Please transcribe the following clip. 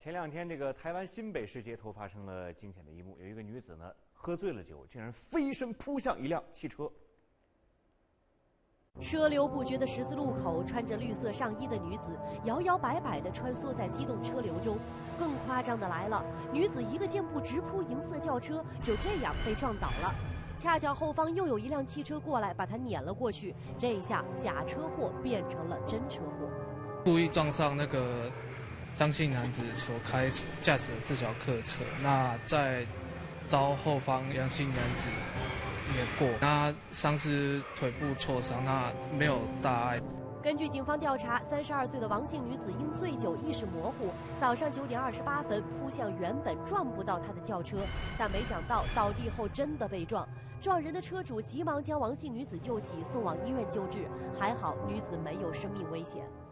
前两天，这个台湾新北市街头发生了惊险的一幕，有一个女子呢喝醉了酒，竟然飞身扑向一辆汽车。 车流不绝的十字路口，穿着绿色上衣的女子摇摇摆摆地穿梭在机动车流中。更夸张的来了，女子一个箭步直扑银色轿车，就这样被撞倒了。恰巧后方又有一辆汽车过来，把她碾了过去。这一下，假车祸变成了真车祸， 故意撞上那个张姓男子所驾驶的这条客车，那在遭后方杨姓男子碾过，那伤势腿部挫伤，那没有大碍。 根据警方调查，32岁的王姓女子因醉酒意识模糊，早上9点28分扑向原本撞不到她的轿车，但没想到倒地后真的被撞。撞人的车主急忙将王姓女子救起，送往医院救治，还好女子没有生命危险。